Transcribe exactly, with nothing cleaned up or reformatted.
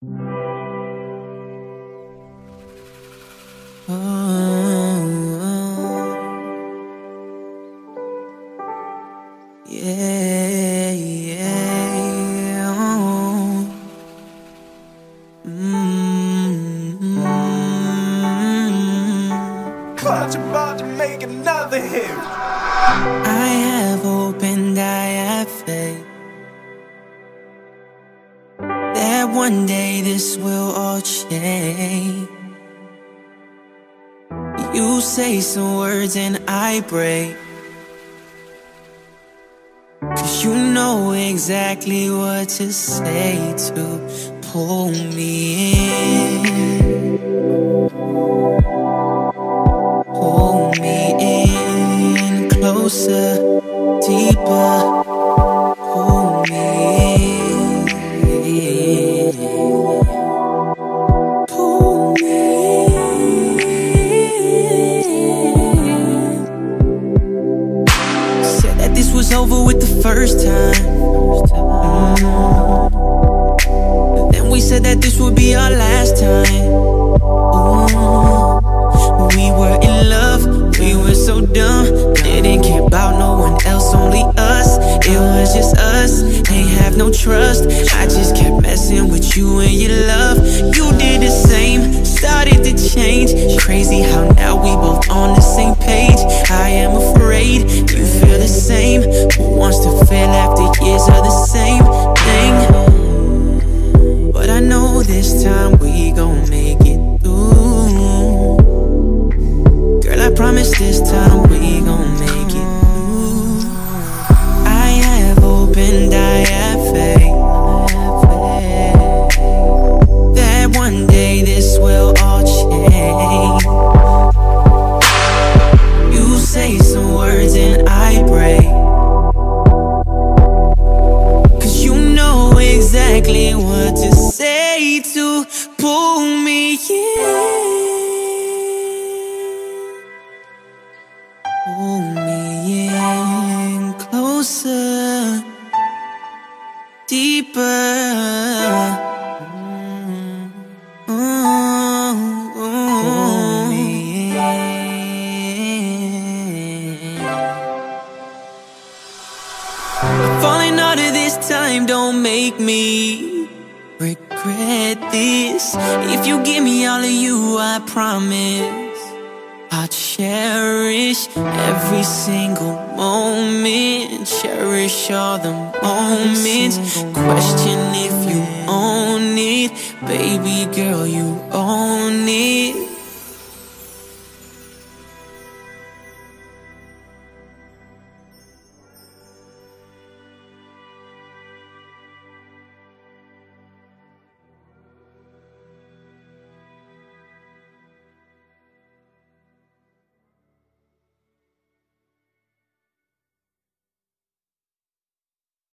Oh, yeah, yeah. Oh. Mm-hmm. Clutch about to make another hit. I have hope and I have faith that one day this will all change. You say some words and I break, 'cause you know exactly what to say to pull me in, pull me in closer, deeper, pull me in, pull me in. Said that this was over with the first time. Mm. Then we said that this would be our last time. Ooh. We were in love, we were so dumb. Didn't care about no one else, only us. It was just us, ain't have no trust. I just kept messing with you and your love. You did the same, started to change. Crazy how now we both on the same page. I am afraid you feel the same. Who wants to fail after years of the same thing? But I know this time we gon' make it through. Girl, I promise this time we gon' make it through. I have hope and I have faith that one day this will all change. You say some words and I break, 'cause you know exactly what to say to pull me in, pull me in closer, deeper. Mm, mm, pull me in. Falling out of this time don't make me regret this. If you give me all of you, I promise I'll cherish every single moment. Cherish all the moments. Question if you own it. Baby girl, you own it.